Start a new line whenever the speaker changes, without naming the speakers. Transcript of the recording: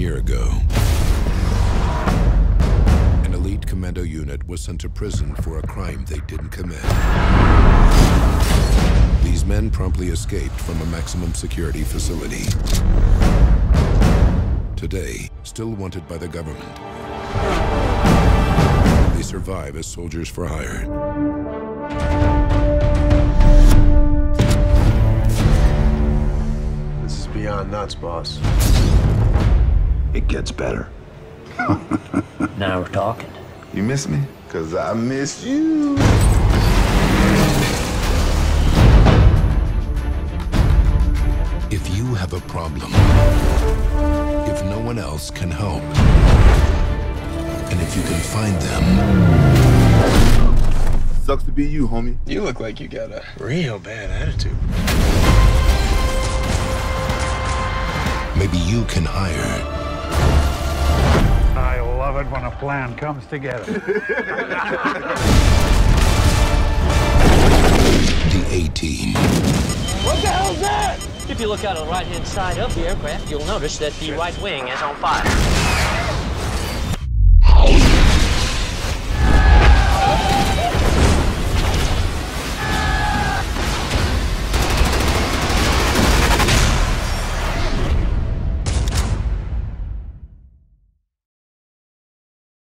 year ago, an elite commando unit was sent to prison for a crime they didn't commit. These men promptly escaped from a maximum security facility. Today, still wanted by the government, they survive as soldiers for hire.
This is beyond nuts, boss.
It gets better.
Now we're talking.
You miss me? 'Cause I miss you.
If you have a problem, if no one else can help, and if you can find them,
Sucks to be you, homie.
You look like you got a real bad attitude.
maybe you can hire
I love it when a plan comes together.
the A-Team.
What the hell's that? If you look out on the right-hand side of the aircraft, you'll notice that the right wing is on fire.